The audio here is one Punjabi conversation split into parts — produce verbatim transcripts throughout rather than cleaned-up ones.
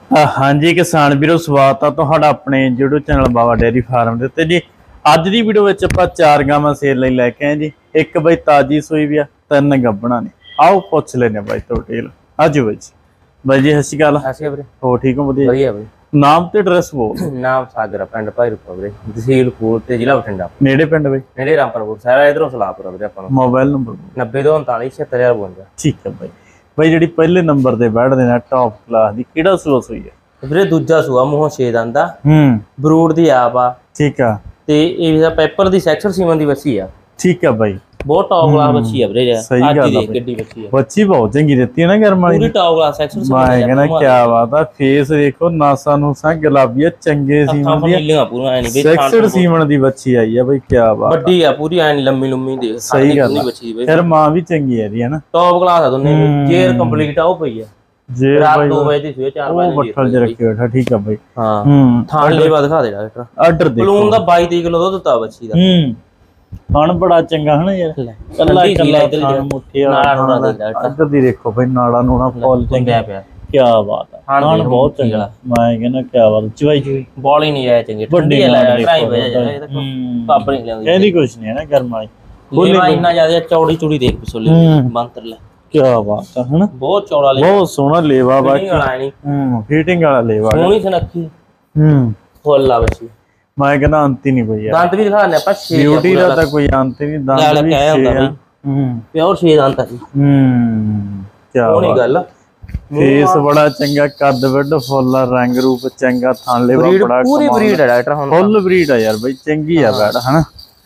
हाँ जी किसान वीरो स्वागत है तुहाडा अपने YouTube channel Baba dairy farm दे उत्ते जी। अज दी वीडियो विच आपां चार गावां सेल लई लैके आए जी। एक बई ताजी सूई भी आ, तीन गब्बणां ने। आओ पुछ लेने बाई तो डिटेल। आज बाई जी बाई जी सत श्री अकाल। सत श्री अकाल वीरे। हो ठीक हो? वधिया वधिया बाई। नाम ते एड्रैस बोल। नाम सागर पिंड भाईरुपा वीरे, तहसील फूल ते जिला बठिंडा। नेड़े पिंड बाई? नेड़े रामपुर सारा इधरों सलाहपुर वीरे अपन। मोबाइल नंबर नब्बे दो उनताली छिहत्तर हजार बवंजा। ठीक है बाई। बाई जिहड़ी पहले नंबर ते बैठदे ने टॉप क्लास दी किहड़ा सूआ सूई है? ਵੀਰੇ ਦੂਜਾ ਸੂਆ ਮੂੰਹੋਂ ਛੇ ਦੰਦ ਦਾ। ਹੂੰ ਬਰੂਡ ਦੀ ਆਪ ਆ। ਠੀਕ ਆ। ਤੇ ਇਹ ਦਾ ਪੇਪਰ ਦੀ ਸੈਕਸ਼ਨ ਸੀਮਨ ਦੀ ਬੱਚੀ ਆ। ਠੀਕ ਆ ਬਾਈ। ਬਹੁਤ ਟੌਪ ਕਲਾਸ ਬੱਚੀ ਆ ਵੀਰੇ। ਸਹੀ ਗੱਲ ਆ ਦੇਖ ਕਿੱਡੀ ਬੱਚੀ ਆ। ਬੱਚੀ ਬਹੁਤ ਚੰਗੀ ਦਿੱਤੀ ਹੈ ਨਾ ਗਰਮ ਵਾਲੀ। ਪੂਰੀ ਟੌਪ ਕਲਾਸ ਸੈਕਸ਼ਨ ਸੀਮਨ ਮੈਂ ਕਹਿੰਦਾ ਕੀ ਬਾਤ ਆ। ਫੇਸ ਦੇਖੋ ਨਾਸਾ ਨੂਸਾ ਗੁਲਾਬੀਆ ਚੰਗੇ ਸੀਮਨ ਦੀ ਨੀਲੀਆਂ ਪੂਰਾ ਐ ਨਹੀਂ ਬਈ। ਸੈਕਸ਼ਨ ਸੀਮਨ ਦੀ ਬੱਚੀ ਆਈ ਆ ਬਈ ਕੀ ਬਾਤ। ਵੱਡੀ ਆ ਪੂਰੀ ਐ ਲੰਮੀ ਲੰਮੀ ਦੇਖ। ਸਹੀ ਗੱਲ ਆ ਬੱਚੀ ਬਈ। ਫਿਰ ਮਾਂ ਵੀ ਚੰਗੀ ਹੈ ਦੀ ਹੈ ਨਾ। ਟੌਪ ਕਲਾਸ ਆ ਦੋਨੇ। ਜੇਰ ਕੰਪਲੀਟ ਆ ਉਹ ਪਈ ਆ। ਜੇ ਰਾਤ ਬਾਈ ਦੋ ਵਜੇ ਦੀ ਸਵੇਰ ਚਾਰ ਵਜੇ ਉਹ ਬੱਠਲ ਜ ਰੱਖੀ ਬੈਠਾ। ਠੀਕ ਆ ਬਾਈ। ਹਾਂ ਹੂੰ ਥਾਣ ਲੇਵਾ ਦਿਖਾ ਦੇ ਡਾਕਟਰ। ਆਰਡਰ ਦੇ ਬਲੂਨ ਦਾ ਬਾਈ ਤੀਹ ਕਿਲੋ ਦੁੱਧ ਦਿੱਤਾ ਬੱਚੀ ਦਾ। ਹੂੰ ਥਣ ਬੜਾ ਚੰਗਾ ਹਨਾ ਯਾਰ। ਕੱਲਾ ਕੱਲਾ ਥਣ ਮੁੱਠੀ ਵਾਲਾ ਨਾੜਾ ਦੇ ਡਾਕਟਰ। ਆਰਡਰ ਦੀ ਦੇਖੋ ਬਾਈ ਨਾੜਾ ਨੂੜਾ ਫੁੱਲ ਚੰਗਾ ਪਿਆ। ਕੀ ਬਾਤ ਆ। ਥਣ ਬਹੁਤ ਚੰਗਾ। ਮੈਂ ਕਹਿੰਦਾ ਕੀ ਬਾਤ। ਚਵਾਈ ਚਵਾਈ ਬੋਲ ਹੀ ਨਹੀਂ ਆਇਆ ਚੰਗੇ। ਵੱਡੀ ਲੈ ਢਾਈ ਵਜੇ ਜਾ ਇਹ ਦੇਖੋ ਪਾਪ ਨਹੀਂ ਲੈਂਦੀ। ਕਹਿੰਦੀ ਕੁਛ ਨਹੀਂ ਹੈ ਨਾ ਗਰਮ ਵਾਲੀ। ਲੇਵਾ ਇੰਨਾ ਜ਼ਿਆਦਾ ਚੌੜੀ ਚੂੜੀ ਦੇਖ ਪਿਛੋਲੇ ਬੰਤਰ ਲੈ। ਕੀ ਬਾਤ ਆ ਹਨਾ। ਬਹੁਤ ਚੌੜਾ ਲੇਵਾ। ਬਹੁਤ ਸੋਹਣਾ ਲੇਵਾ ਬਾਕੀ। ਹੂੰ ਫਿਟਿੰਗ ਵਾਲਾ ਲੇਵਾ। ਸੋਹਣੀ ਸੁਨੱਖੀ। ਹੂੰ ਫੁੱਲ ਆ ਬੱਚੀ। ਮੈਂ ਕਹਿੰਦਾ ਅੰਤ ਹੀ ਨਹੀਂ ਕੋਈ ਯਾਰ। ਦੰਦ ਵੀ ਦਿਖਾਣੇ ਆਪਾਂ ਛੇ। ਬਿਊਟੀ ਦਾ ਤਾਂ ਕੋਈ ਅੰਤ ਨਹੀਂ। ਦੰਦ ਵੀ ਛੇ ਆ। ਹੂੰ ਪਿਓਰ ਛੇ ਦੰਦ ਆ ਜੀ। ਹੂੰ ਕੀ ਸੋਹਣੀ ਗੱਲ। ਫੇਸ ਬੜਾ ਚੰਗਾ, ਕੱਦ ਵੱਡ ਫੁੱਲ, ਰੰਗ ਰੂਪ ਚੰਗਾ, ਥਣ ਲੇਵਾ ਬੜਾ ਪੂਰੀ ਬਰੀਡ ਹੈ ਡਾਕਟਰ। ਹੁਣ ਫੁੱਲ ਬਰੀਡ ਆ ਯਾਰ ਬਈ। ਚੰਗੀ ਆ ਬੈਡ ਹਨਾ।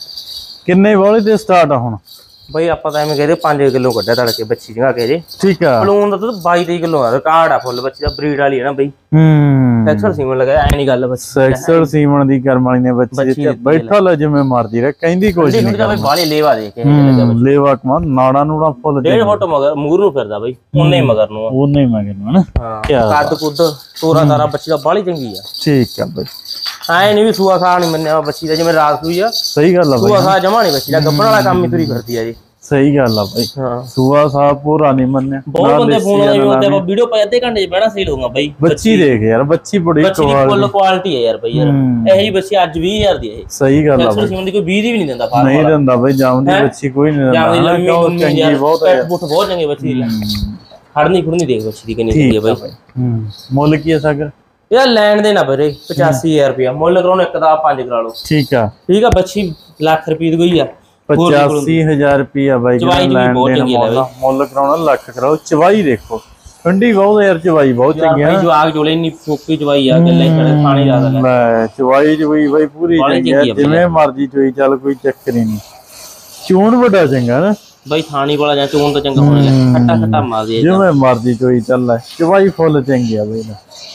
ਕਿੰਨੇ ਬੋਲੇ ਤੇ ਸਟਾਰਟ ਆ ਹੁਣ ਬਈ? ਆਪਾਂ ਤਾਂ ਐਵੇਂ ਕਹਦੇ ਪੰਜ ਕਿਲੋ ਕੱਢਿਆ ਤੜਕੇ ਬੱਚੀ ਜਗਾ ਕੇ ਜੇ। ਠੀਕ ਆ। ਬਲੂਨ ਦਾ ਤਾਂ ਬਾਈ ਤੇਈ ਕਿਲੋ ਆ। ਰਿਕਾਰਡ ਆ ਫੁੱਲ ਬੱਚੀ ਦਾ। ਬਰੀਡ ਵਾਲੀ ਹੈ ਨਾ ਬਈ। ਹੂੰ ਸੈਕਸਰ ਸੀਮਨ ਲਗਾਇਆ ਐ ਨਹੀਂ ਗੱਲ ਬਸ। ਸੈਕਸਰ ਸੀਮਨ ਦੀ ਕਰਮ ਵਾਲੀ ਨੇ ਬੱਚੀ ਬੈਠਾ ਲੈ ਜਿਵੇਂ ਮਰਦੀ ਰਹਿ। ਕਹਿੰਦੀ ਕੁਛ ਨਹੀਂ। ਬਈ ਬਾਲੇ ਲੇਵਾ ਦੇ ਕੇ ਲੇਵਾ ਕਮਾ ਨਾੜਾ ਨੂੜਾ ਫੁੱਲ ਡੇਢ ਫੁੱਟ ਮਗਰ ਮੂਰ ਨੂੰ ਫਿਰਦਾ ਬਈ। ਉਹਨੇ ਮਗਰ ਨੂੰ ਉਹਨੇ ਮਗਰ ਨੂੰ ਹਨਾ। ਹਾਂ ਕੱਦ ਕੁੱਦ ਤੋਰਾ ਤਾਰਾ ਬੱਚੀ ਦਾ ਬਾਲੀ ਚੰਗੀ ਆ। ਠੀਕ ਆ ਬਈ। ਐ ਨਹੀਂ ਵੀ ਸੂਆ ਖਾ ਨਹੀਂ ਮੰਨਿਆ ਬੱਚੀ ਦਾ ਜਿਵੇਂ ਰਾਤ ਸੂਈ ਆ। ਸਹੀ ਗੱਲ ਆ ਬਈ। ਸੂਆ ਖਾ ਜਮਾ ਨਹੀਂ ਬੱਚੀ ਦਾ। ਗੱਬਣ ਵਾਲਾ ਕੰਮ ਹੀ ਤੁਰੀ ਕਰਦੀ ਆ ਜੀ। ਸਹੀ ਗੱਲ ਆ ਬਈ। ਹਾਂ ਸੂਆ ਸਾਹਿਬ ਪੂਰਾ ਨਹੀਂ ਮੰਨਿਆ। ਬਹੁਤ ਬੰਦੇ ਫੋਨ ਆਏ ਹੁੰਦੇ ਆਪਾਂ ਵੀਡੀਓ ਪਾਈ ਅੱਧੇ ਘੰਟੇ ਚ ਬਹਿਣਾ ਸਹੀ ਹੋਊਗਾ ਬਈ। ਬੱਚੀ ਦੇਖ ਯਾਰ। ਬੱਚੀ ਬੜੀ ਫੁੱਲ ਕੁਆਲਿਟੀ ਹੈ ਯਾਰ ਬਈ। ਯਾਰ ਇਹੀ ਬੱਚੀ ਅੱਜ ਵੀਹ ਹਜ਼ਾਰ ਦੀ ਹੈ। ਸਹੀ ਗੱਲ ਆ ਬਈ। ਸੀਮਨ ਦੀ ਕੋਈ ਵੀਹ ਦੀ ਵੀ ਨਹੀਂ ਦਿੰਦਾ ਫਾਰਮ ਨਹੀਂ ਦਿੰਦਾ ਬਈ। ਜਾਉਂਦੀ ਬੱਚੀ ਕੋਈ ਨਹੀਂ ਦਿੰਦਾ। ਕਿਉਂ ਚੰਗੀ ਬਹੁਤ ਹੈ। ਬੁੱਠ ਬਹੁਤ ਚੰਗੀ ਬੱਚੀ ਦੀ। ਖੜਨੀ ਖੁੜਨੀ ਦੇਖ ਬੱਚੀ ਦੀ ਕਿੰਨੀ ਚੰਗੀ ਹੈ ਬਈ। ਹੂੰ ਮੁੱਲ ਕੀ ਹੈ ਸਾਗਰ? ਇਹਦਾ ਲੈਣ ਦੇ ਨਾ ਵੀਰੇ ਪਚਾਸੀ ਹਜ਼ਾਰ ਰੁਪਇਆ ਮੁੱਲ ਕਰਾਉਣ। ਇੱਕ ਦਾ ਪੰਜ ਕਰਾ ਲਓ। ਠੀਕ ਆ। ਠੀਕ ਆ। ਬੱਚੀ ਲੱਖ ਰੁਪਏ ਦੀ ਗਈ ਆ। ਪਚਾਸੀ ਹਜ਼ਾਰ ਰੁਪਇਆ ਬਾਈ। ਲੈਣ ਦੇਣ ਮੁੱਲ ਕਰਾਉਣਾ ਲੱਖ ਕਰਾਓ। ਚਵਾਈ ਦੇਖੋ ਠੰਡੀ ਬਹੁਤ ਯਾਰ। ਚਵਾਈ ਬਹੁਤ ਚੰਗੀ ਆ। ਜਵਾਗ ਜੋਲੇ ਇੰਨੀ ਫੋਕੀ ਚਵਾਈ ਆ। ਗੱਲੇ ਚੜੇ ਪਾਣੀ ਜ਼ਿਆਦਾ ਲੈ। ਚਵਾਈ ਚਵਾਈ ਬਾਈ ਪੂਰੀ ਚੰਗੀ ਆ। ਜਿਵੇਂ ਮਰਜੀ ਚੋਈ ਚੱਲ ਕੋਈ ਚੱਕਰ ਹੀ ਨਹੀਂ। ਚੂਣ ਵੱਡਾ ਚੰਗਾ ਨਾ ਬਾਈ। ਥਾਣੀ ਕੋਲਾ ਜਾਂ ਚੂਣ ਤੋਂ ਚੰਗਾ ਹੋਣਾ। ਖੱਟਾ ਖੱਟਾ ਮਾਰਦੀ ਜਿਵੇਂ ਮਰਜੀ ਚੋਈ ਚੱਲ। ਚਵਾਈ ਫੁੱਲ ਚੰਗੀ ਆ ਬਾਈ।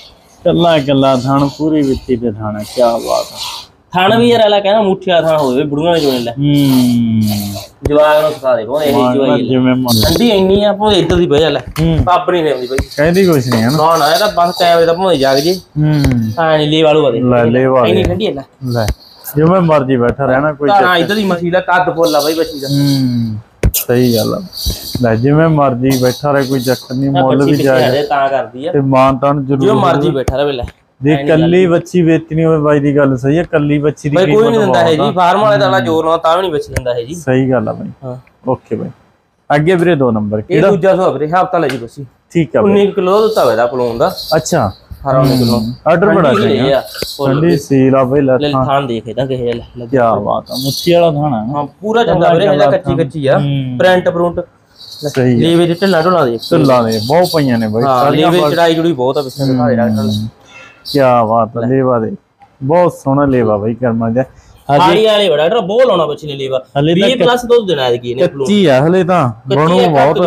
ਕੱਲਾ ਕੱਲਾ ਥਣ ਪੂਰੀ ਵਿੱਤੀ ਤੇ ਥਾਣਾ। ਕੀ ਬਾਤ ਆ। ਥਣ ਵੀ ਯਾਰ ਅਲਾ ਕਹਿੰਦਾ ਮੁੱਠਿਆ ਥਣ ਹੋਵੇ ਬੁੜੀਆਂ ਨੇ ਚੋਣੇ ਲੈ। ਹੂੰ ਜਵਾਗ ਨੂੰ ਸਿਖਾ ਦੇ ਬਹੁਤ ਇਹ ਜਵਾਈ ਜਿਵੇਂ ਠੰਡੀ ਇੰਨੀ ਆ ਭਾਵੇਂ ਇੱਧਰ ਦੀ ਬਹਿ ਲੈ। ਪਾਪੜੀ ਨੇ ਆਉਂਦੀ ਬਾਈ। ਕਹਿੰਦੀ ਕੁਛ ਨਹੀਂ ਹੈ ਨਾ ਨਾ। ਇਹਦਾ ਬਸ ਟਾਈਮ ਦਾ ਭਾਵੇਂ ਜਾਗ ਜੇ। ਹੂੰ ਹਾਂ ਨੀ ਲੈ ਵਾਲੂ ਆ ਦੇ ਲੈ ਲੈ ਵਾਲੂ ਇੰਨੀ ਠੰਡੀ ਲੈ ਲੈ ਜਿਵੇਂ ਮਰਜੀ ਬੈਠਾ ਰਹਿਣਾ ਕੋਈ। ਤਾਂ ਇੱਧਰ ਦੀ ਮੱਛੀ ਦਾ ਕੱਦ ਫੁੱਲ ਆ ਬਾਈ ਬੱਚੀ ਦਾ। ਹੂੰ ਸਹੀ ਗੱਲ ਆ ਲੈ। ਜਿਵੇਂ ਮਰਜੀ ਬੈਠਾ ਰਹੇ ਕੋਈ ਚੱਕਰ ਨਹੀਂ। ਮੁੱਲ ਵੀ ਜਾਏ ਤਾਂ ਕਰਦੀ ਆ ਤੇ ਮਾਂ ਤਾਂ ਜ਼ਰੂਰ ਜਿਵੇਂ ਮਰਜੀ ਬੈਠਾ ਰਹੇ ਲੈ। ਜੇ ਕੱਲੀ ਬੱਚੀ ਵੇਚਣੀ ਹੋਵੇ ਬਾਈ ਦੀ ਗੱਲ ਸਹੀ ਹੈ। ਕੱਲੀ ਬੱਚੀ ਦੀ ਕੋਈ ਨਹੀਂ ਦਿੰਦਾ ਹੈ ਜੀ। ਫਾਰਮ ਵਾਲੇ ਦਾ ਜ਼ੋਰ ਨਾਲ ਤਾਂ ਵੀ ਨਹੀਂ ਬੱਚੀ ਦਿੰਦਾ ਹੈ ਜੀ। ਸਹੀ ਗੱਲ ਆ ਬਾਈ। ਹਾਂ ਓਕੇ ਬਾਈ। ਅੱਗੇ ਵੀਰੇ ਦੋ ਨੰਬਰ ਕਿਹੜਾ? ਦੂਜਾ ਸੌ ਵੀਰੇ ਹਫਤਾ ਲੈ ਜੀ ਬੱਚੀ। ਠੀਕ ਆ। ਉੱਨੀ ਕਿਲੋ ਦਿੱਤਾ ਹੋਇਆ ਦਾ ਪਲੂਨ ਦਾ। ਅੱਛਾ ਅਠਾਰਾਂ ਉੱਨੀ ਕਿਲੋ ਆਰਡਰ ਬੜਾ ਚੰਗਾ। ਠੰਡੀ ਸੀਲ ਆ ਬਈ। ਲੈ ਥਾਂ ਦੇਖ ਇਹਦਾ ਕਿਹੇ ਲੈ। ਕੀ ਬਾਤ ਆ। ਮੁੱਠੀ ਵਾਲਾ ਥਾਣਾ। ਹਾਂ ਪੂਰਾ ਚੰਗਾ ਵੀਰੇ। ਇਹਦਾ ਕੱਚੀ ਕੱਚੀ ਆ। ਪ੍ਰਿੰਟ ਪ੍ਰਿੰਟ ਸਹੀ। ਲੀਵੇ ਦੇ ਢਿੱਲਾ ਢੋਲਾ ਦੇ ਢਿੱਲਾ ਦੇ ਬਹੁਤ ਪਈਆਂ ਨੇ ਬਾਈ। ਸਾਰੀਆਂ ਲੀਵੇ ਚੜਾਈ ਜੁੜੀ ਬਹੁਤ ਆ ਪਿੱਛੇ ਦਿਖਾ ਦੇ ਡਾਕਟਰ। ਕੀ ਬਾਤ ਹੈ। ਲੇਵਾ ਦੇ ਬਹੁਤ ਸੋਹਣਾ ਲੇਵਾ ਬਾਈ ਕਰਮਾ ਦਾ। ਹਾੜੀ ਵਾਲੇ ਬੜਾ ਡਾਕਟਰ ਬਹੁਤ ਲਾਉਣਾ ਬੱਚੀ ਨੇ ਲੇਵਾ। ਵੀਹ ਪਲੱਸ ਦੁੱਧ ਦੇਣਾ ਹੈ ਕੀ ਇਹਨੇ। ਕੱਚੀ ਆ ਹਲੇ ਤਾਂ ਬਣੂ ਬਹੁਤ।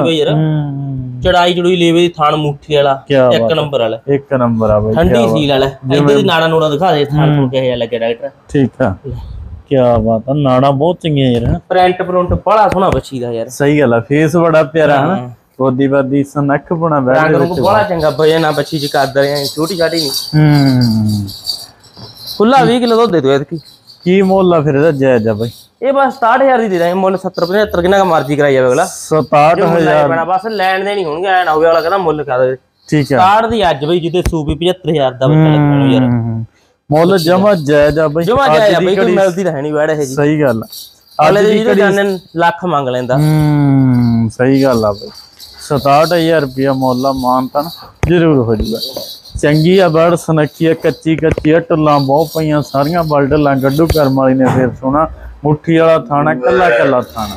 ਚੜਾਈ ਚੜੂਈ ਲੇਵੇ ਦੀ ਥਣ ਮੁੱਠੀ ਵਾਲਾ ਇੱਕ ਨੰਬਰ ਵਾਲਾ। ਇੱਕ ਨੰਬਰ ਆ ਬਾਈ। ਠੰਡੀ ਸੀਲ ਵਾਲਾ। ਇੱਧਰ ਦੀ ਨਾੜਾ ਨੂੜਾ ਦਿਖਾ ਦੇ। ਥਣ ਥਣ ਕਿਹੋ ਜਿਹਾ ਲੱਗੇ ਡਾਕਟਰ। ਠੀਕ ਆ। ਕੀ ਬਾਤ ਆ। ਨਾੜਾ ਬਹੁਤ ਚੰਗੀਆਂ ਯਾਰ। ਪ੍ਰਿੰਟ ਪ੍ਰਿੰਟ ਬੜਾ ਸੋਹਣਾ ਬੱਚੀ ਦਾ ਯਾਰ। ਸਹੀ ਗੱਲ ਆ। ਫੇਸ ਬੜਾ ਪਿਆਰਾ ਹਨਾ। ਗੋਦੀ ਬਾਦੀ ਸਨੱਖ ਬਣਾ ਬੈਠ ਦੇ ਬੜਾ ਚੰਗਾ ਵਜਨ ਆ ਬੱਚੀ ਜੀ ਕਰਦਾ ਰਿਹਾ। ਛੋਟੀ ਛਾਟੀ ਨਹੀਂ। ਹੂੰ ਖੁੱਲਾ ਵੀਹ ਕਿਲੋ ਦੁੱਧ ਦੇ ਦੋ ਐਤਕੀ। ਕੀ ਮੁੱਲ ਆ ਫਿਰ ਇਹਦਾ ਜਾਇਜ਼ ਆ ਬਾਈ? ਇਹ ਬਸ ਸਤਾਹਠ ਹਜ਼ਾਰ ਦੀ ਦੇ ਦਾਂਗੇ ਮੁੱਲ। ਸੱਤਰ ਪਝੱਤਰ ਕਿੰਨਾ ਕ ਮਰਜ਼ੀ ਕਰਾਈ ਜਾਵੇ ਅਗਲਾ। ਸਤਾਹਠ ਹਜ਼ਾਰ ਬਸ ਲੈਣ ਦੇ ਨਹੀਂ ਹੋਣਗੇ। ਐ ਨਾ ਹੋਵੇ ਅਗਲਾ ਕਹਿੰਦਾ ਮੁੱਲ ਕਰਾ ਦੇ। ਠੀਕ ਹੈ ਕਾਰਡ ਦੀ ਅੱਜ ਬਈ ਜਿੱਦੇ ਸੂਪੀ ਪਝੱਤਰ ਹਜ਼ਾਰ ਦਾ ਬੱਚਾ ਲੱਗਣਾ ਯਾਰ ਮੁੱਲ ਜਮਾ ਜਾਇਜ਼ ਆ ਬਈ ਜਮਾ ਜਾਇਜ਼ ਆ ਬਈ ਕੋਈ ਮਿਲਦੀ ਤਾਂ ਹੈ ਨਹੀਂ ਵੜ ਇਹ ਜੀ ਸਹੀ ਗੱਲ ਆ ਅਗਲੇ ਦੀ ਜਿਹੜੇ ਜਾਣੇ ਲੱਖ ਮੰਗ ਲੈਂਦਾ ਹੂੰ ਸਹੀ ਗੱਲ ਆ ਬਈ ਸਤਾਹਠ ਹਜ਼ਾਰ ਰੁਪਇਆ ਮੁੱਲ ਆ ਮਾਨਤਾਨ ਜ਼ਰੂਰ ਹੋ ਜੂਗਾ ਚੰਗੀ ਆ ਬੜ ਸੁਨੱਖੀ ਆ ਕੱਚੀ ਕੱਚੀ ਆ ਟੁੱਲਾਂ ਬਹੁਤ ਪਈਆਂ ਸਾਰੀਆਂ ਬਲਡਲਾਂ ਗੱਡੂ ਕਰਮ ਵਾਲੀ ਨੇ ਫੇਰ ਸੋਣਾ ਮੁੱਠੀ ਵਾਲਾ ਥਾਣਾ ਕੱਲਾ ਕੱਲਾ ਥਾਣਾ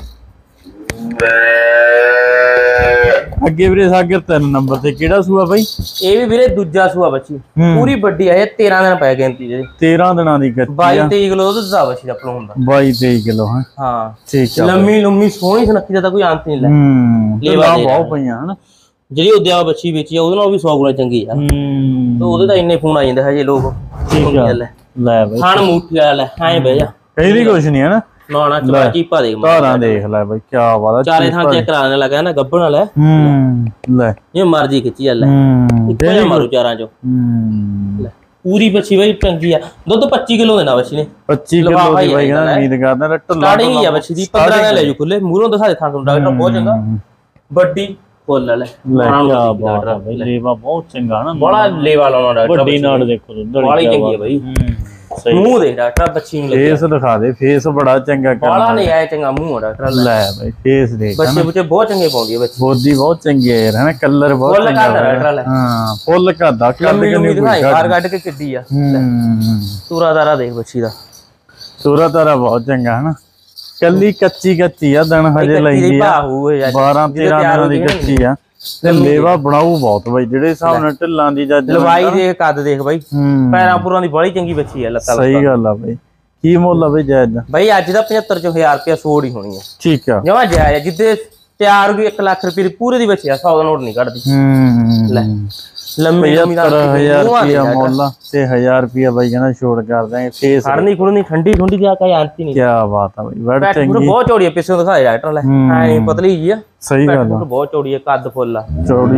ਅੱਗੇ ਵੀਰੇ ਸਾਗਰ ਤਿੰਨ ਨੰਬਰ ਤੇ ਕਿਹੜਾ ਸੂਆ ਬਾਈ ਇਹ ਵੀ ਵੀਰੇ ਦੂਜਾ ਸੂਆ ਬੱਚੀ ਪੂਰੀ ਵੱਡੀ ਆ ਇਹ ਤੇਰਾਂ ਦਿਨ ਪੈ ਗਿਣਤੀ ਦੇ ਤੇਰਾਂ ਦਿਨਾਂ ਦੀ ਕੱਚੀ ਬਾਈ ਤੇਈ ਕਿਲੋ ਦੁੱਧ ਦਾ ਬੱਚੀ ਦਾ ਪਲੋ ਹੁੰਦਾ ਬਾਈ ਤੇਈ ਕਿਲੋ ਹੈ ਹਾਂ ਠੀਕ ਆ ਲੰਮੀ ਲੰਮੀ ਸੋਹਣੀ ਸੁਨੱਖੀ ਦਾ ਤਾਂ ਕੋਈ ਅੰਤ ਨਹੀਂ ਲੈ ਹੂੰ ਲੇਵਾ ਬਹੁਤ ਪਈਆਂ ਹਨ ਜਿਹੜੀ ਉਹਦਿਆ ਬੱਚੀ ਵੇਚੀ ਆ ਉਹਦੇ ਨਾਲ ਵੀ ਸੌ ਗੁਣਾ ਚੰਗੀ ਆ ਹੂੰ ਤੇ ਉਹਦੇ ਤਾਂ ਇੰਨੇ ਫੋਨ ਆ ਜਾਂਦੇ ਹਜੇ ਲੋਕ ਠੀਕ ਆ ਲੈ ਬਾਈ ਖਾਣ ਮੂਠੀ ਵਾਲਾ ਲੈ ਐਂ ਬਹਿ ਜਾ ਕਹੀ ਵੀ ਕੁਛ ਨਹੀਂ ਹੈ ਨਾ ਨਾ ਨਾ ਚਪਾ ਚੀਪਾ ਦੇਖ ਧਾਰਾਂ ਦੇਖ ਲੈ ਬਾਈ ਕੀ ਬਾਤ ਆ ਚਾਰੇ ਥਾਂ ਚੈੱਕ ਕਰਾਉਣ ਲੱਗਾ ਨਾ ਗੱਬਣ ਵਾਲਾ ਹੂੰ ਲੈ ਇਹ ਮਰਜੀ ਖਿੱਚੀ ਆ ਲੈ ਹੂੰ ਇੱਕੋ ਜਿਹਾ ਮਾਰੂ ਚਾਰਾਂ ਚੋਂ ਹੂੰ ਲੈ ਪੂਰੀ ਬੱਚੀ ਬਾਈ ਚੰਗੀ ਆ ਦੁੱਧ ਪੱਚੀ ਕਿਲੋ ਦੇਣਾ ਬੱਚੀ ਨੇ ਪੱਚੀ ਕਿਲੋ ਦੀ ਬਾਈ ਕਹਿੰਦਾ ਉਮੀਦ ਕਰਦਾ ਢੱਲਾ ਸਟਾਰਟਿੰਗ ਹੀ ਆ ਬੱਚੀ ਦੀ ਪੰਦਰਾਂ ਨਾਲ ਲੈ ਜੂ ਖੁੱਲੇ ਮੂਹਰੋਂ ਦਿਖਾ ਦੇ ਥਾਂ ਤੋਂ ਡਾਕਟਰ ਬਹੁਤ ਚੰਗਾ ਵੱਡੀ ਫੁੱਲ ਲੈ ਲੈ ਕੀ ਬਾਤ ਆ ਬਾਈ ਲੇਵਾ ਬਹੁਤ ਚੰਗਾ ਨਾ ਬੜਾ ਲੇਵਾ ਲਾਉਣਾ ਡਾਕਟਰ ਵੱਡੀ ਨਾਲ ਦੇਖੋ ਬੜੀ ਚੰਗੀ ਆ ਬਾਈ ਮੂੰਹ ਦੇਖ ਡਾਕਟਰ ਬੱਚੀ ਨੂੰ ਲੱਗਿਆ ਫੇਸ ਦਿਖਾ ਦੇ ਫੇਸ ਬੜਾ ਚੰਗਾ ਕਰ ਬਾਲਾ ਨਹੀਂ ਆਇਆ ਚੰਗਾ ਮੂੰਹ ਆ ਡਾਕਟਰ ਲੈ ਬਾਈ ਫੇਸ ਦੇਖ ਬੱਚੇ ਬੱਚੇ ਬਹੁਤ ਚੰਗੇ ਪਾਉਂਦੀ ਆ ਬੱਚੀ ਬੋਦੀ ਬਹੁਤ ਚੰਗੀ ਹੈ ਯਾਰ ਹੈ ਕਲਰ ਬਹੁਤ ਫੁੱਲ ਚੰਗਾ ਕਰਦਾ ਡਾਕਟਰ ਲੈ ਹਾਂ ਫੁੱਲ ਕਰਦਾ ਕੱਢ ਕੇ ਨਹੀਂ ਦਿਖਾਈ ਬਾਹਰ ਕੱਢ ਕੇ ਕਿੱਡੀ ਆ ਹੂੰ ਤੂਰਾਦਾਰਾ ਦੇਖ ਬੱਚੀ ਦਾ ਸੂਰਾ ਤਾਰਾ ਬਹੁਤ ਚੰਗਾ ਹੈ ਨਾ ਕੱਲੀ ਕੱਚੀ ਕੱਚੀ ਆ ਦਿਨ ਹਜੇ ਲਈ ਆ ਬਾਰਾਂ ਤੇਰਾਂ ਦਿਨਾਂ ਦੀ ਕੱਚੀ ਆ ਤੇ ਲੇਵਾ ਬਣਾਉ ਬਹੁਤ ਬਾਈ ਜਿਹੜੇ ਹਿਸਾਬ ਨਾਲ ਢਿੱਲਾਂ ਦੀ ਜੱਜ ਲਵਾਈ ਦੇ ਕੱਦ ਦੇਖ ਬਾਈ ਪੈਰਾਂ ਪੂਰਾਂ ਦੀ ਬੜੀ ਚੰਗੀ ਬੱਚੀ ਆ ਲੱਤਾਂ ਸਹੀ ਗੱਲ ਆ ਬਾਈ ਕੀ ਮੁੱਲ ਆ ਬਾਈ ਜਾਇਜ਼ ਦਾ ਬਾਈ ਅੱਜ ਦਾ ਪਝੱਤਰ ਚ ਹਜ਼ਾਰ ਰੁਪਇਆ ਸੋੜ ਹੀ ਹੋਣੀ ਆ ਠੀਕ ਆ ਜਮਾ ਜਾਇਜ਼ ਜਿੱਦੇ ਤਿਆਰ ਹੋ ਗਈ ਇੱਕ ਲੱਖ ਰੁਪਏ ਦੀ ਪੂਰੇ ਦੀ ਬੱਚੀ ਆ ਸੌ ਦਾ ਨੋਟ ਨਹੀਂ ਕੱਢਦੀ ਹੂੰ ਲੈ ਲੰਮੀ ਲੰਮੀ ਦਾ ਹਜ਼ਾਰ ਰੁਪਇਆ ਮੁੱਲ ਤੇ ਹਜ਼ਾਰ ਰੁਪਇਆ ਬਾਈ ਕਹਿੰਦਾ ਛੋੜ ਕਰ ਦਾਂਗੇ ਫੇਸ ਖੜਨੀ ਖੁੜਨੀ ਠੰਡੀ ਠੰਡੀ ਦੀ ਆ ਕਾ ਆਂਤੀ ਨਹੀਂ ਕੀ ਬਾਤ ਆ ਬਾਈ ਬੜ ਚੰਗੀ ਬਹੁਤ ਚੌੜੀ ਆ ਪਿੱਛੋਂ ਦਿਖਾਏ ਡਾਕਟਰ ਲੈ ਐ ਪਤਲੀ ਜੀ ਆ ਸਹੀ ਗੱਲ ਆ ਬਹੁਤ ਚੌੜੀ ਆ ਕੱਦ ਫੁੱਲ ਆ ਚੌੜੀ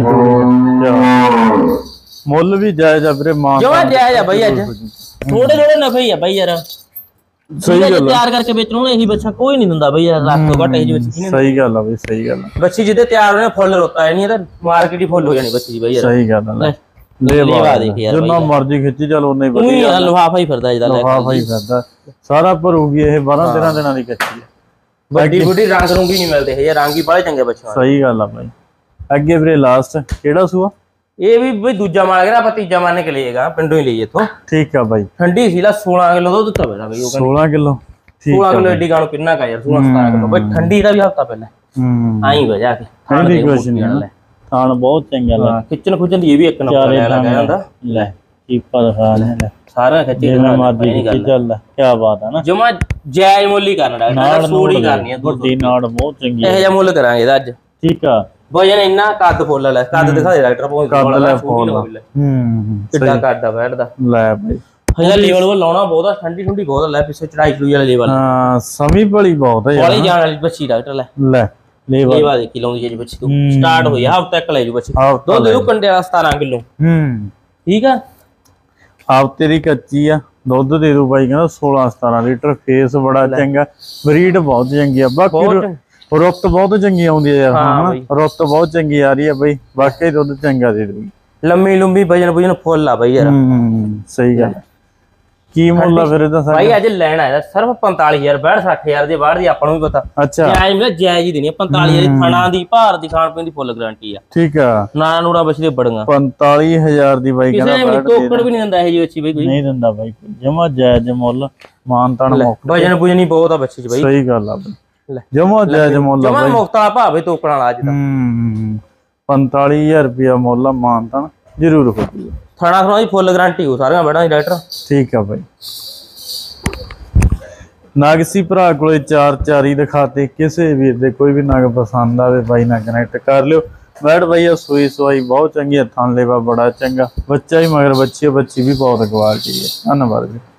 ਚੌੜੀ ਮੁੱਲ ਵੀ ਜਾਇਜ਼ ਆ ਵੀਰੇ ਮਾਂ ਜਮਾ ਜਾਇਜ਼ ਆ ਬਾਈ ਅੱਜ ਥੋੜੇ ਥੋੜੇ ਨਫੇ ਹੀ ਆ ਬਾਈ ਯਾਰ ਸਹੀ ਗੱਲ ਆ ਤਿਆਰ ਕਰਕੇ ਵੇਚਣ ਨੂੰ ਇਹੀ ਬੱਚਾ ਕੋਈ ਨਹੀਂ ਦਿੰਦਾ ਬਈ ਯਾਰ ਲੱਖ ਤੋਂ ਘੱਟ ਇਹ ਜੀ ਬੱਚੀ ਸਹੀ ਗੱਲ ਆ ਬਈ ਸਹੀ ਗੱਲ ਆ ਬੱਚੀ ਜਿੱਦੇ ਤਿਆਰ ਹੋਣੇ ਫੁੱਲ ਰੋਤਾ ਨਹੀਂ ਤਾਂ ਮਾਰਕੀਟ ਹੀ ਫੁੱਲ ਹੋ ਜਾਣੀ ਬੱਚੀ ਬਈ ਯਾਰ ਸਹੀ ਗੱਲ ਆ ਲੇਵਾ ਦੇਖ ਯਾਰ ਜਿੰਨਾ ਮਰਜ਼ੀ ਖਿੱਚੀ ਚੱਲ ਉਹਨੇ ਵਧੀਆ ਲਫਾਫਾ ਹੀ ਫਿਰਦਾ ਜਿਹਦਾ ਲਫਾਫਾ ਹੀ ਫਿਰਦਾ ਸਾਰਾ ਭਰੂਗੀ ਇਹ ਬਾਰਾਂ ਤੇਰਾਂ ਦਿਨਾਂ ਦੀ ਕੱਚੀ ਹੈ ਵੱਡੀ ਵੱਡੀ ਰੰਗ ਰੂੰਗੀ ਨਹੀਂ ਮਿਲਦੇ ਇਹ ਰੰਗ ਹੀ ਬੜੇ ਚੰਗੇ ਬੱਚਿਆਂ ਸਹੀ ਗੱਲ ਆ ਬਾਈ ਅੱਗੇ ਵੀਰੇ ਲਾਸਟ ਕਿਹੜਾ ਸੂਆ ਇਹ ਵੀ ਬਈ ਦੂਜਾ ਮਾਲ ਗਿਆ ਆਪਾਂ ਤੀਜਾ ਮਾਰਨੇ ਕੇ ਲਈਏਗਾ ਪਿੰਡੋਂ ਹੀ ਲਈ ਇੱਥੋਂ ਠੀਕ ਆ ਬਾਈ ਠੰਡੀ ਸੀ ਲਾ ਸੋਲਾਂ ਕਿਲੋ ਦੁੱਧ ਦਿੱਤਾ ਪਹਿਲਾਂ ਬਈ ਉਹ ਸੋਲਾਂ ਕਿਲੋ ਸੋਲਾਂ ਕਿਲੋ ਏਡੀ ਗਾਣੋ ਕਿੰਨਾ ਕਾ ਯਾਰ ਸੋਲਾਂ ਸਤਾਰਾਂ ਕਿਲੋ ਬਈ ਠੰਡੀ ਦਾ ਵੀ ਹਫਤਾ ਪਹਿਲਾਂ ਹੂੰ ਆਈ ਵਜਾ ਕੇ ਠੰਡੀ ਕੁਛ ਨਹੀਂ ਥਾਣ ਬਹੁਤ ਚੰਗਾ ਲੱਗ ਖਿੱਚਣ ਖੁੱਚਣ ਦੀ ਇਹ ਵੀ ਇੱਕ ਨੰਬਰ ਲੈ ਲੱਗਾ ਜਾਂਦਾ ਲੈ ਕੀਪਾ ਦਿਖਾ ਲੈ ਸਾਰਾ ਖਿੱਚੀ ਜਿਵੇਂ ਮਾਦੀ ਕੀ ਚੱਲਦਾ ਕੀ ਬਾਤ ਆ ਨਾ ਜਮਾ ਜਾਇਜ਼ ਮੁੱਲ ਹੀ ਕਰਨਾ ਡਾਕਟਰ ਸੋੜੀ ਕਰਨੀ ਹੈ ਵੱਡੀ ਨਾੜ ਬਹੁਤ ਚੰਗੀ ਇਹ ਜਿਹਾ ਮੁੱਲ ਕਰਾਂਗੇ ਇਹਦਾ ਅੱਜ ਠੀਕ ਆ ਵਜਨ ਇੰਨਾ ਕੱਦ ਫੁੱਲ ਲੈ ਕੱਦ ਦਿਖਾ ਦੇ ਡਾਕਟਰ ਪਹੁੰਚ ਕੱਦ ਲੈ ਫੁੱਲ ਹੂੰ ਕਿੱਡਾ ਕੱਦ ਆ ਬੈਠਦਾ ਲੈ ਬਈ ਹਜਾ ਲੈਵਲ ਉਹ ਲਾਉਣਾ ਬਹੁਤ ਆ ਠੰਡੀ ਠੰਡੀ ਬਹੁਤ ਲੈ ਪਿੱਛੇ ਚੜਾਈ ਚੜੂਈ ਵਾਲਾ ਲੈਵਲ ਹਾਂ ਸਮੀ ਭਲੀ ਬਹੁਤ ਹੈ ਯਾਰ ਵਾਲੀ ਜਾਣ ਵਾਲੀ ਬੱਚੀ ਡਾਕਟਰ ਲੈ ਲੈ ਲੈਵਾ ਲੈਵਾ ਦੇ ਕਿਲੋ ਦੀ ਜਿਹੜੀ ਬੱਚੀ ਤੂੰ ਸਟਾਰਟ ਹੋਈ ਹਫਤਾ ਤੱਕ ਲੈ ਜੂ ਬੱਚੀ ਹਫ਼ਤਾ ਦੁੱਧ ਦੇ ਕੰਡੇ ਸਤਾਰਾਂ ਕਿਲੋ ਹੂੰ ਠੀਕ ਆ ਹਫਤੇ ਦੀ ਕੱਚੀ ਆ ਦੁੱਧ ਦੇ ਦੂ ਬਾਈ ਕਹਿੰਦਾ ਸੋਲਾਂ ਸਤਾਰਾਂ ਲੀਟਰ ਫੇਸ ਬੜਾ ਚੰਗਾ ਬਰੀਡ ਬਹੁਤ ਚੰਗੀ ਆ ਬਾਕੀ ਰੁੱਤ ਬਹੁਤ ਚੰਗੀ ਆਉਂਦੀ ਆ ਯਾਰ ਹਾਂ ਰੁੱਤ ਬਹੁਤ ਚੰਗੀ ਆ ਰਹੀ ਆ ਬਈ ਵਾਕਈ ਦੁੱਧ ਚੰਗਾ ਦੇ ਦੂ ਲੰਮੀ ਲੰਮੀ ਵਜਨ ਵਜਨ ਫੁੱਲ ਆ ਬਈ ਯਾਰ ਹੂੰ ਸਹੀ ਗੱਲ ਕੀ ਮੁੱਲ ਆ ਫਿਰ ਇਹਦਾ ਭਾਈ ਅੱਜ ਲੈਣ ਆਇਆ ਸਿਰਫ ਪੰਤਾਲੀ ਹਜ਼ਾਰ ਬਾਹਠ ਸੱਠ ਹਜ਼ਾਰ ਦੇ ਬਾਹਰ ਦੀ ਆਪਾਂ ਨੂੰ ਵੀ ਪਤਾ ਅੱਛਾ ਜਾਇਜ਼ ਮਿਲਿਆ ਜਾਇਜ਼ ਹੀ ਦੇਣੀ ਪੰਤਾਲੀ ਹਜ਼ਾਰ ਦੀ ਥਣਾ ਦੀ ਭਾਰ ਦੀ ਖਾਣ ਪੀਣ ਦੀ ਫੁੱਲ ਗਾਰੰਟੀ ਆ ਠੀਕ ਆ ਨਾ ਨੂੜਾ ਬਛਦੇ ਬੜੀਆਂ ਪੰਤਾਲੀ ਹਜ਼ਾਰ ਦੀ ਬਾਈ ਕਹਿੰਦਾ ਕਿਸੇ ਨੇ ਟੋਕੜ ਵੀ ਨਹੀਂ ਦਿੰਦਾ ਇਹ ਜੀ ਬੱਚੀ ਬਈ ਕੋਈ ਨਹੀਂ ਦਿੰਦਾ ਬਾਈ ਜਮਾ ਜਾਇਜ਼ ਮੁੱਲ ਮਾਨਤਾਨ ਮੁੱਕ ਵਜਨ ਵਜਨ ਬਹੁਤ ਆ ਬੱਚੀ ਚ ਬਈ ਸਹੀ ਗੱਲ ਆ ਬਈ ਜਮਾ ਜਾਇਜ਼ ਮੁੱਲ ਆ ਜਮਾ ਮੁਫਤ ਵਾਲਾ ਭਾਵੇਂ ਟੋਕਣ ਵਾਲਾ ਅੱਜ ਦਾ ਹੂੰ ਪੰਤਾਲੀ ਹਜ਼ਾਰ ਰੁਪਇਆ ਮੁੱਲ ਆ ਮਾਨਤਾਨ ਜ਼ਰੂਰ ਹੋ ਜੂਗਾ ਥਣਾ ਥਣਾ ਦੀ ਫੁੱਲ ਗਾਰੰਟੀ ਹੋ ਸਾਰੀਆਂ ਬੜਾਂ ਦੀ ਡਾਕਟਰ ਠੀਕ ਆ ਬਾਈ ਨਾਗਸੀ ਭਰਾ ਕੋਲੇ ਚਾਰ ਚਾਰੀ ਦਿਖਾਤੇ ਕਿਸੇ ਵੀਰ ਦੇ ਕੋਈ ਵੀ ਨਗ ਪਸੰਦ ਆਵੇ ਬਾਈ ਨਾਲ ਕਨੈਕਟ ਕਰ ਲਿਓ ਬੈਠ ਬਾਈ ਆ ਸੂਈ ਸਵਾਈ ਬਹੁਤ ਚੰਗੀ ਥਣ ਲੇਵਾ ਬੜਾ ਚੰਗਾ ਬੱਚਾ ਹੀ ਮਗਰ ਬੱਚੀ ਬੱਚੀ ਵੀ ਬਹੁਤ ਕੁਆਲਿਟੀ ਹੈ ਧੰਨਵਾਦ ਜੀ।